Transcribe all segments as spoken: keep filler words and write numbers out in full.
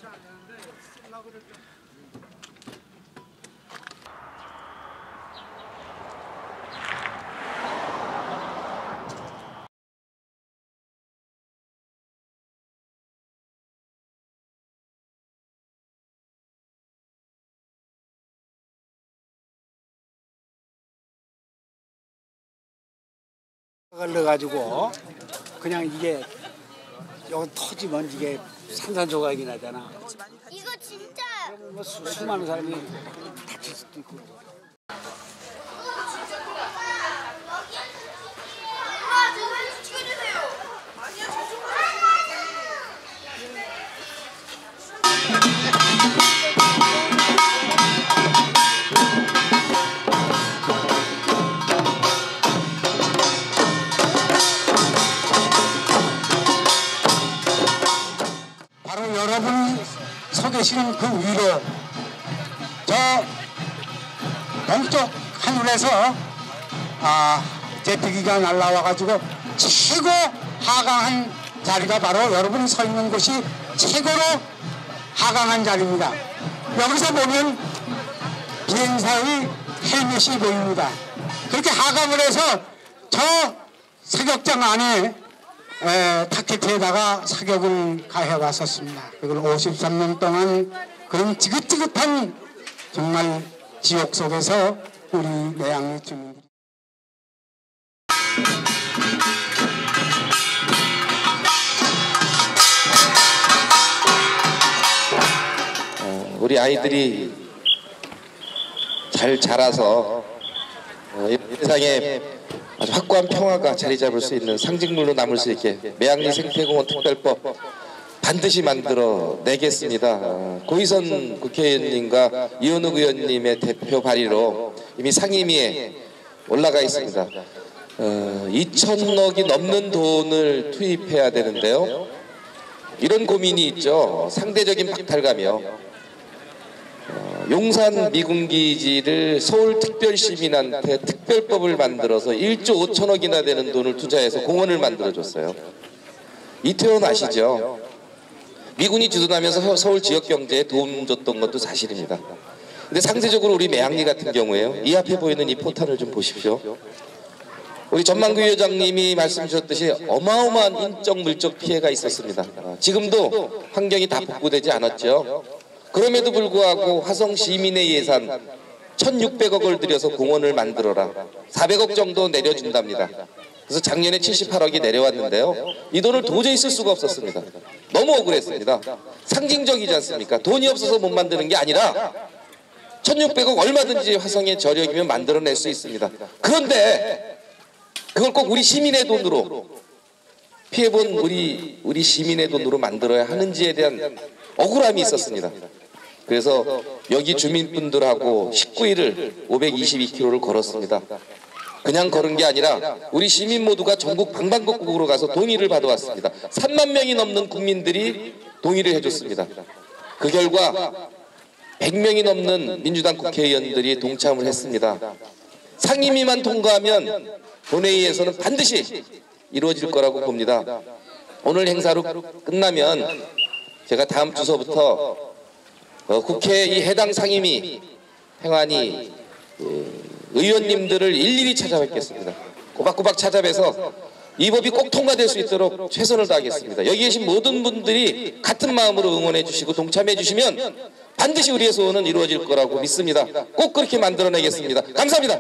걸려가지고 그냥 이게 여기 터지면 이게 산산조각이 나잖아. 이거 진짜. 뭐 수, 수많은 사람이 다칠 수도 있고. 여러분이 서 계시는 그 위로 저 동쪽 하늘에서 아, 제트기가 날라와가지고 최고 하강한 자리가 바로 여러분이 서 있는 곳이 최고로 하강한 자리입니다. 여기서 보면 비행사의 헬멧이 보입니다. 그렇게 하강을 해서 저 사격장 안에 에, 타켓에다가 사격을 가해왔었습니다. 그걸 오십삼 년 동안 그런 지긋지긋한 정말 지옥 속에서 우리 매양리 주민들이 어, 우리 아이들이 잘 자라서 어, 이 세상에 아주 확고한 평화가 자리 잡을 수 있는 상징물로 남을 수 있게 매양리 생태공원 특별법 반드시 만들어 내겠습니다. 고희선 국회의원님과 이현욱 의원님의 대표 발의로 이미 상임위에 올라가 있습니다. 어, 이천억이 넘는 돈을 투입해야 되는데요. 이런 고민이 있죠. 상대적인 박탈감이요. 어, 용산 미군기지를 서울특별시민한테 특별법을 만들어서 일조 오천억이나 되는 돈을 투자해서 공원을 만들어줬어요. 이태원 아시죠? 미군이 주둔하면서 서울 지역경제에 도움 줬던 것도 사실입니다. 근데 상대적으로 우리 매양리 같은 경우에요. 이 앞에 보이는 이 포탄을 좀 보십시오. 우리 전만구 위원장님이 말씀 주셨듯이 어마어마한 인적 물적 피해가 있었습니다. 지금도 환경이 다 복구되지 않았죠. 그럼에도 불구하고 화성 시민의 예산 천육백억을 들여서 공원을 만들어라. 사백억 정도 내려준답니다. 그래서 작년에 칠십팔억이 내려왔는데요. 이 돈을 도저히 쓸 수가 없었습니다. 너무 억울했습니다. 상징적이지 않습니까? 돈이 없어서 못 만드는 게 아니라 천육백억 얼마든지 화성의 저력이면 만들어낼 수 있습니다. 그런데 그걸 꼭 우리 시민의 돈으로 피해본 우리 우리 시민의 돈으로 만들어야 하는지에 대한 억울함이 있었습니다. 그래서 여기 주민분들하고 십구 일을 오백이십이 킬로미터를 걸었습니다. 그냥 걸은 게 아니라 우리 시민 모두가 전국 방방곡곡으로 가서 동의를 받아왔습니다. 삼만 명이 넘는 국민들이 동의를 해줬습니다. 그 결과 백 명이 넘는 민주당 국회의원들이 동참을 했습니다. 상임위만 통과하면 본회의에서는 반드시 이루어질 거라고 봅니다. 오늘 행사로 끝나면 제가 다음 주서부터 어, 국회 이 해당 상임위 행안위 예, 의원님들을 일일이 찾아뵙겠습니다. 꼬박꼬박 찾아뵈서 이 법이 꼭 통과될 수 있도록 최선을 다하겠습니다. 여기 계신 모든 분들이 같은 마음으로 응원해 주시고 동참해 주시면 반드시 우리의 소원은 이루어질 거라고 믿습니다. 꼭 그렇게 만들어내겠습니다. 감사합니다.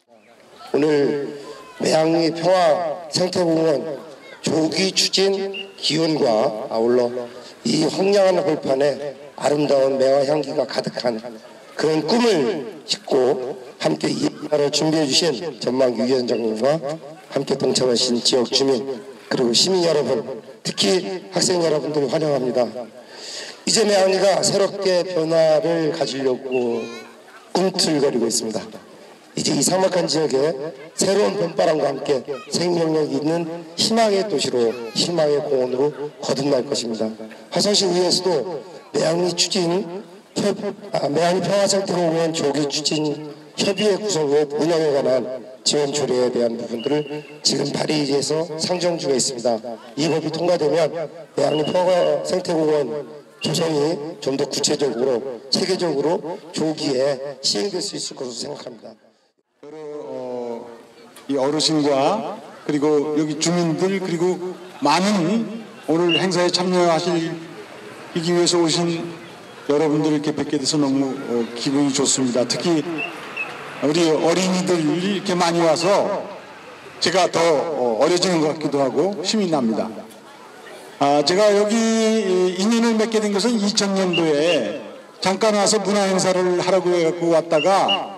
오늘 매양리 평화 생태공원 조기 추진 기원과 아울러 이 황량한 벌판에 아름다운 매화 향기가 가득한 그런 꿈을 싣고 함께 이 날을 준비해 주신 전만기 위원장님과 함께 동참하신 지역 주민 그리고 시민 여러분, 특히 학생 여러분들 환영합니다. 이제 매양리가 새롭게 변화를 가지려고 꿈틀거리고 있습니다. 이제 이 삭막한 지역에 새로운 봄바람과 함께 생명력이 있는 희망의 도시로, 희망의 공원으로 거듭날 것입니다. 화성시 의회에서도 매양리 추진 협, 아, 매양리 평화생태공원 조기 추진 협의회 구성 및 운영에 관한 지원 조례에 대한 부분들을 지금 발의해서 상정 중에 있습니다. 이 법이 통과되면 매양리 평화생태공원 조정이 좀 더 구체적으로 체계적으로 조기에 시행될 수 있을 것으로 생각합니다. 여러 어, 이 어르신과 그리고 여기 주민들 그리고 많은 오늘 행사에 참여하시기 위해서 오신 여러분들 이렇게 뵙게 돼서 너무 어, 기분이 좋습니다. 특히 우리 어린이들이 이렇게 많이 와서 제가 더 어, 어려지는 것 같기도 하고 힘이 납니다. 아, 제가 여기 인연을 맺게 된 것은 이천 년도에 잠깐 와서 문화 행사를 하라고 해갖고 왔다가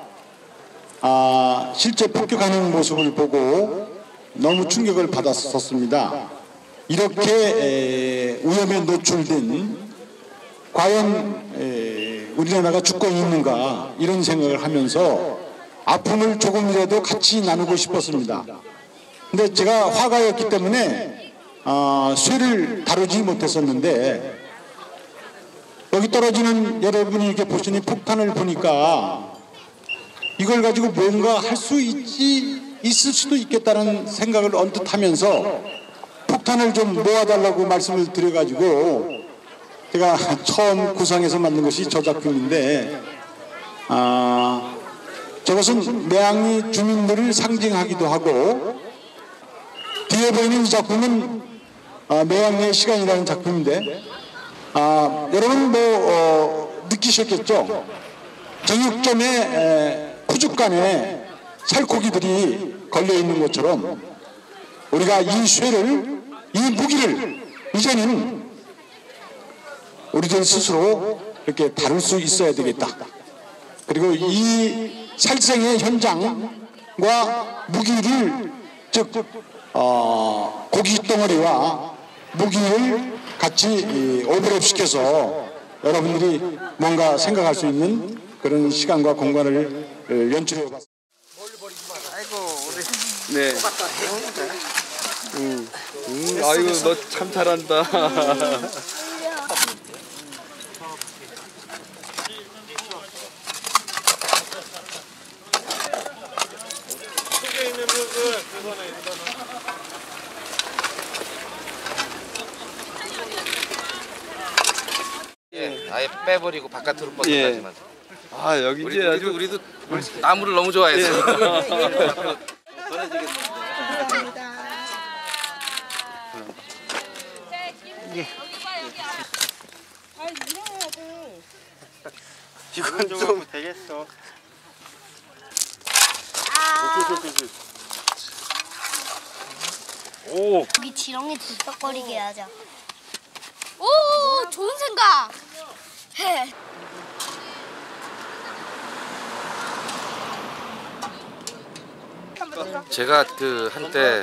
아, 실제 폭격하는 모습을 보고 너무 충격을 받았었습니다. 이렇게 에, 위험에 노출된 과연 에, 우리나라가 주권이 있는가 이런 생각을 하면서 아픔을 조금이라도 같이 나누고 싶었습니다. 근데 제가 화가였기 때문에 어, 쇠를 다루지 못했었는데 여기 떨어지는 여러분이 이렇게 보시니 폭탄을 보니까 이걸 가지고 뭔가 할 수 있지 있을 수도 있겠다는 생각을 언뜻 하면서 폭탄을 좀 모아달라고 말씀을 드려가지고 제가 처음 구상해서 만든 것이 저 작품인데 아, 저것은 매양리 주민들을 상징하기도 하고 뒤에 보이는 이 작품은 아, 매양리의 시간이라는 작품인데 아, 여러분 뭐 어, 느끼셨겠죠? 정육점에 에, 푸죽간에 살코기들이 걸려있는 것처럼 우리가 이 쇠를 이 무기를 이제는 우리들 스스로 이렇게 다룰 수 있어야 되겠다. 그리고 이 살생의 현장과 무기를 즉 어, 고기 덩어리와 무기를 같이 오버랩시켜서 여러분들이 뭔가 생각할 수 있는 그런 시간과 공간을 연출해 봤습니다. 아이고 우리 네. 음, 음, 아이고 너 참 잘한다. 예, 아예 빼버리고 바깥으로 뻗어가지만. 아 여기 우리, 이제 우리도, 아주 우리도 나무를 너무 좋아해서. 이건 좀 되겠어. 오. 여기 지렁이 들썩거리게 하자. 오, 좋은 생각. 해. 제가 그 한때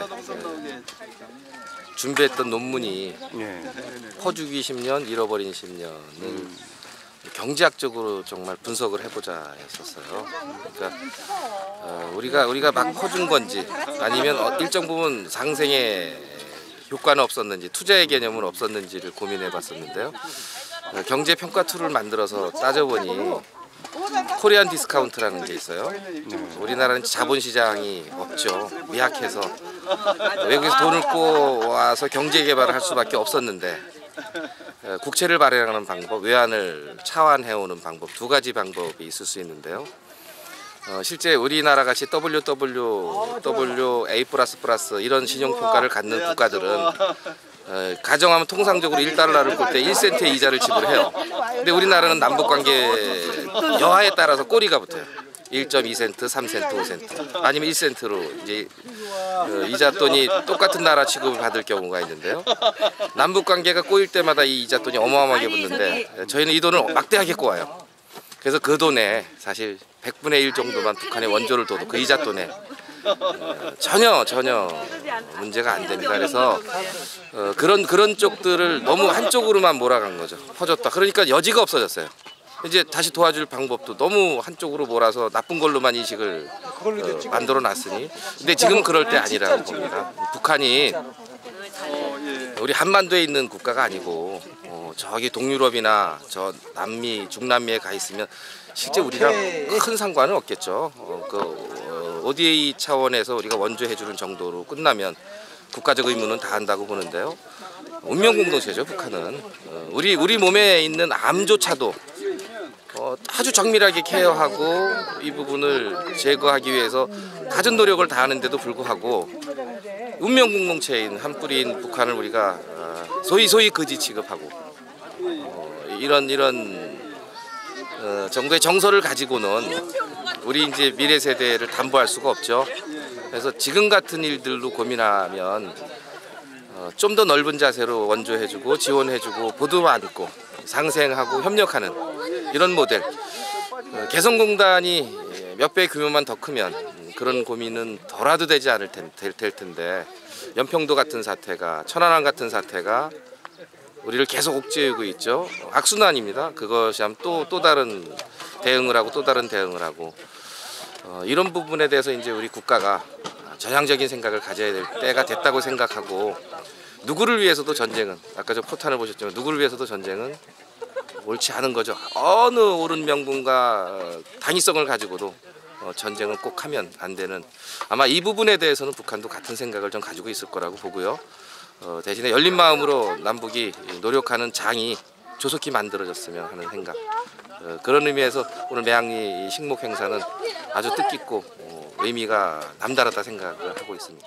준비했던 논문이 퍼주기 십 년, 잃어버린 십 년을 경제학적으로 정말 분석을 해보자 했었어요. 그러니까 어, 우리가 우리가 막 퍼준 건지 아니면 어, 일정 부분 상생의 효과는 없었는지 투자의 개념은 없었는지를 고민해봤었는데요. 어, 경제평가 툴을 만들어서 따져보니 코리안 디스카운트라는 게 있어요. 음, 우리나라는 자본시장이 없죠. 미약해서 외국에서 돈을 꼬와서 경제 개발을 할 수밖에 없었는데 국채를 발행하는 방법, 외환을 차환해오는 방법 두 가지 방법이 있을 수 있는데요. 어, 실제 우리나라 같이 더블유 더블유 더블유 에이 플러스 플러스 이런 신용평가를 갖는 국가들은 어, 가정하면 통상적으로 일 달러를 꿀 때 일 센트의 이자를 지불해요. 근데 우리나라는 남북관계 여하에 따라서 꼬리가 붙어요. 일 점 이 센트, 삼 센트, 오 센트 아니면 일 센트로 이제 어, 이자돈이 똑같은 나라 취급을 받을 경우가 있는데요. 남북관계가 꼬일 때마다 이 이자돈이 어마어마하게 붙는데 저희는 이 돈을 막대하게 꼬아요. 그래서 그 돈에 사실 백분의 일 정도만 북한에 원조를 둬도 그 이자돈에 어, 전혀 전혀 문제가 안 됩니다. 그래서 어, 그런 그런 쪽들을 너무 한쪽으로만 몰아간 거죠. 퍼졌다. 그러니까 여지가 없어졌어요. 이제 다시 도와줄 방법도 너무 한쪽으로 몰아서 나쁜 걸로만 인식을 어, 만들어 놨으니. 근데 지금 그럴 때 아니라고 봅니다. 북한이 우리 한반도에 있는 국가가 아니고 어, 저기 동유럽이나 저 남미, 중남미에 가 있으면 실제 우리랑 큰 상관은 없겠죠. 어, 그 어, 오디에이 차원에서 우리가 원조해주는 정도로 끝나면 국가적 의무는 다한다고 보는데요. 운명 공동체죠, 북한은. 어, 우리 우리 몸에 있는 암조차도 어, 아주 정밀하게 케어하고 이 부분을 제거하기 위해서 갖은 노력을 다하는데도 불구하고 운명 공동체인 한 뿌리인 북한을 우리가 어, 소위 소위 거지 취급하고 어, 이런 이런 어, 정도의 정서를 가지고는 우리 이제 미래 세대를 담보할 수가 없죠. 그래서 지금 같은 일들로 고민하면 어, 좀 더 넓은 자세로 원조해주고 지원해주고 보도 안고 상생하고 협력하는 이런 모델. 어, 개성공단이 몇 배 규모만 더 크면 그런 고민은 덜어도 되지 않을 텐, 될, 될 텐데 연평도 같은 사태가 천안함 같은 사태가 우리를 계속 옥죄이고 있죠. 악순환입니다. 그것이 또, 또 다른 대응을 하고 또 다른 대응을 하고 어, 이런 부분에 대해서 이제 우리 국가가 전향적인 생각을 가져야 될 때가 됐다고 생각하고 누구를 위해서도 전쟁은 아까 저 포탄을 보셨지만 누구를 위해서도 전쟁은 옳지 않은 거죠. 어느 옳은 명분과 당위성을 가지고도 어, 전쟁은 꼭 하면 안 되는 아마 이 부분에 대해서는 북한도 같은 생각을 좀 가지고 있을 거라고 보고요. 어, 대신에 열린 마음으로 남북이 노력하는 장이 조속히 만들어졌으면 하는 생각. 어, 그런 의미에서 오늘 매항리 식목 행사는 아주 뜻깊고 어, 의미가 남다르다 생각을 하고 있습니다.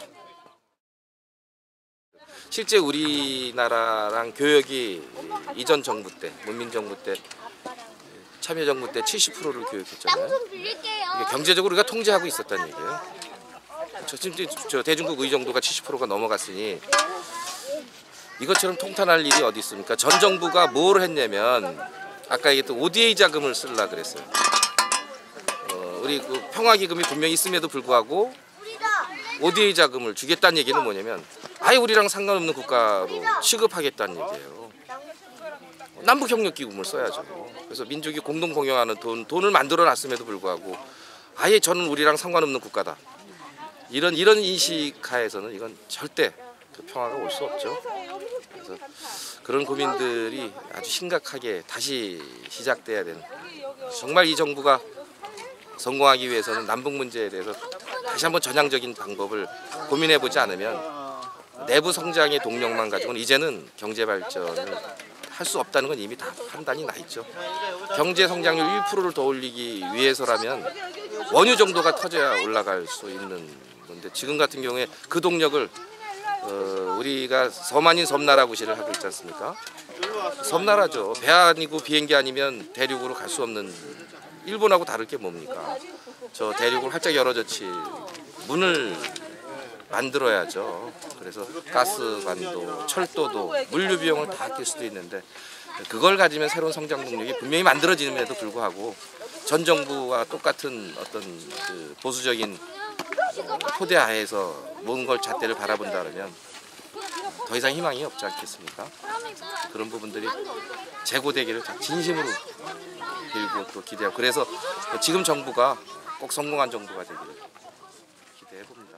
실제 우리나라랑 교역이 이전 정부 때, 문민정부 때, 참여정부 때 칠십 퍼센트를 교육했잖아요. 이게 경제적으로 우리가 통제하고 있었다는 얘기예요. 저 지금 저 대중국 의정도가 칠십 퍼센트가 넘어갔으니 이것처럼 통탄할 일이 어디 있습니까? 전 정부가 뭘 했냐면 아까 얘기했던 오디에이 자금을 쓰려고 그랬어요. 어, 우리 그 평화기금이 분명히 있음에도 불구하고 오디에이 자금을 주겠다는 얘기는 뭐냐면 아예 우리랑 상관없는 국가로 취급하겠다는 얘기예요. 남북협력기금을 써야죠. 그래서 민족이 공동 공용하는 돈, 돈을 만들어 놨음에도 불구하고 아예 저는 우리랑 상관없는 국가다. 이런 이런 인식하에서는 이건 절대 그 평화가 올 수 없죠. 그래서 그런 고민들이 아주 심각하게 다시 시작돼야 되는. 정말 이 정부가 성공하기 위해서는 남북 문제에 대해서 다시 한번 전향적인 방법을 고민해 보지 않으면 내부 성장의 동력만 가지고는 이제는 경제 발전을 할 수 없다는 건 이미 다 판단이 나 있죠. 경제 성장률 일 퍼센트를 더 올리기 위해서라면 원유 정도가 터져야 올라갈 수 있는 건데 지금 같은 경우에 그 동력을 어, 우리가 섬 아닌 섬나라 구실을 하고 있지 않습니까? 섬나라죠. 배 아니고 비행기 아니면 대륙으로 갈 수 없는 일본하고 다를 게 뭡니까? 저 대륙을 활짝 열어젖힐 문을 만들어야죠. 그래서 가스관도 철도도 물류 비용을 다 아낄 수도 있는데 그걸 가지면 새로운 성장 동력이 분명히 만들어지는데도 불구하고 전 정부와 똑같은 어떤 그 보수적인 토대 하에서 모든 걸 잣대를 바라본다면 더 이상 희망이 없지 않겠습니까? 그런 부분들이 재고되기를 진심으로 빌고 또 기대하고 그래서 지금 정부가 꼭 성공한 정부가 되기를 기대해 봅니다.